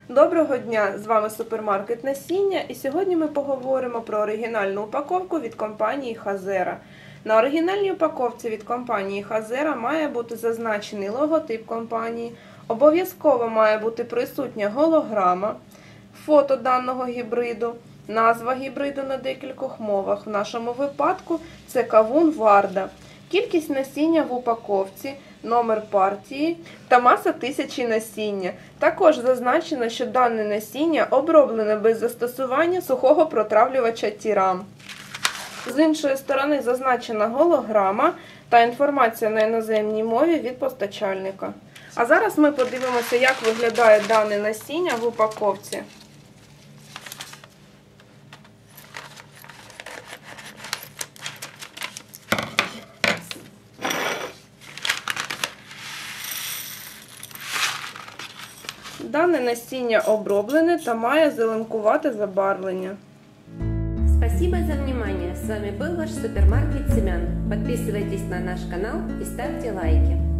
Доброго дня! З вами супермаркет насіння, і сьогодні ми поговоримо про оригінальну упаковку від компанії Хазера. На оригінальній упаковці від компанії Хазера має бути зазначений логотип компанії, обов'язково має бути присутня голограма, фото даного гібриду, назва гібриду на декількох мовах. В нашому випадку це кавун Варда. Кількість насіння в упаковці, номер партії та маса тисячі насіння. Також зазначено, що дане насіння оброблене без застосування сухого протравлювача Тірам. З іншої сторони зазначена голограма та інформація на іноземній мові від постачальника. А зараз ми подивимося, як виглядає дане насіння в упаковці. Дане насіння оброблене та має зеленкувате забарвлення. Спасибо за внимание. С вами был ваш супермаркет семян. Подписывайтесь на наш канал и ставьте лайки.